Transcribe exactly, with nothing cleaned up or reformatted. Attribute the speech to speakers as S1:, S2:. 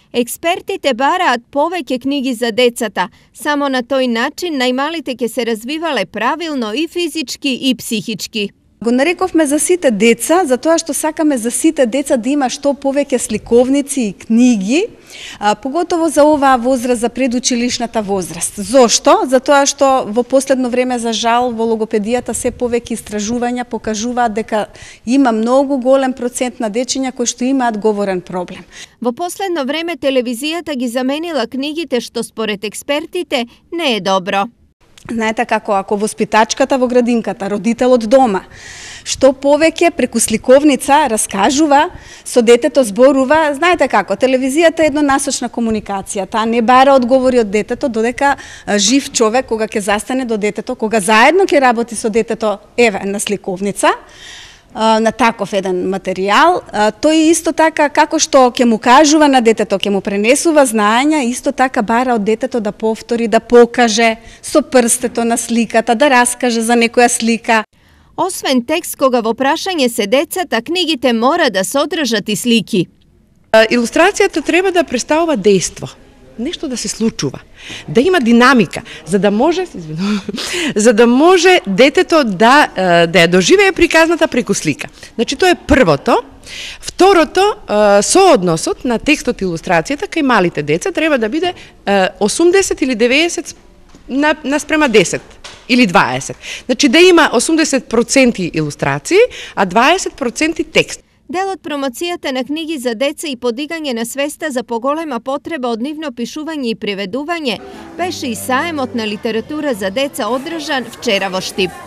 S1: Експертите бараат повеќе книги за децата. Само на тој начин најмалите ќе се развивале правилно и физички и психички.
S2: Го нарековме за сите деца, затоа што сакаме за сите деца да има што повеќе сликовници и книги, а, поготово за оваа возраст, за предучилишната возраст. Зошто? Затоа што во последно време, за жал, во логопедијата се повеќе истражувања покажуваат дека има многу голем процент на дечиња кои што имаат говорен проблем.
S1: Во последно време телевизијата ги заменила книгите, што според експертите не е добро.
S2: Знаете како, ако воспитачката во градинката, родителот дома, што повеќе преку сликовница раскажува, со детето зборува, знаете како, телевизијата е еднонасочна комуникација, таа не бара одговори од детето, додека жив човек, кога ќе застане до детето, кога заедно ќе работи со детето, еве, на сликовница, на таков еден материјал, тој исто така како што ќе му кажува на детето, ќе му пренесува знаења, исто така бара од детето да повтори, да покаже со прстето на сликата, да раскаже за некоја слика.
S1: Освен текст кога во прашање се децата, книгите мора да содржат и слики.
S3: Илустрацијата треба да представува дејство. Нешто да се случува, да има динамика, за да може, за да може детето да да ја доживее приказната преку слика. Значи тоа е првото. Второто, соодносот на текстот и илустрацијата кај малите деца треба да биде осумдесет или деветдесет на, на спрема десет или дваесет. Значи да има осумдесет проценти илустрации, а дваесет проценти текст.
S1: Дел од промоцијата на книги за деца и подигање на свеста за поголема потреба од нивно пишување и преведување беше и саемот на литература за деца одржан вчера во Штип.